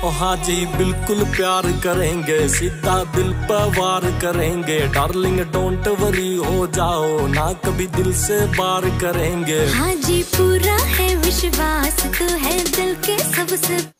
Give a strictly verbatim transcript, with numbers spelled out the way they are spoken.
ओ हाँ जी बिल्कुल प्यार करेंगे, सीधा दिल पर वार करेंगे। डार्लिंग डोंट वरी हो जाओ ना, कभी दिल से बार करेंगे। हाँ जी पूरा है विश्वास, तू है दिल के सबसे